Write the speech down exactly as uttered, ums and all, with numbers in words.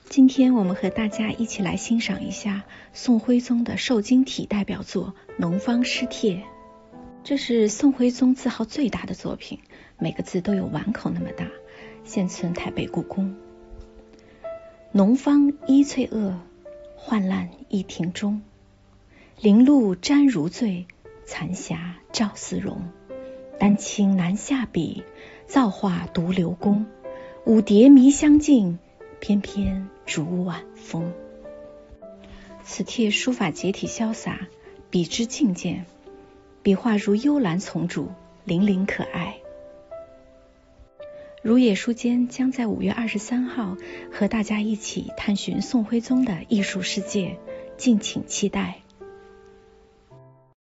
今天我们和大家一起来欣赏一下宋徽宗的瘦金体代表作《农方诗帖》。这是宋徽宗字号最大的作品，每个字都有碗口那么大，现存台北故宫。农方依翠萼，浣烂一庭中。林露沾如醉，残霞照丝绒。丹青难下笔，造化独留功。舞蝶迷香径，翩翩逐晚风。此帖书法结体潇洒，笔致劲健，笔画如幽兰丛主，灵灵可爱。如也书间将在五月二十三号和大家一起探寻宋徽宗的艺术世界，敬请期待。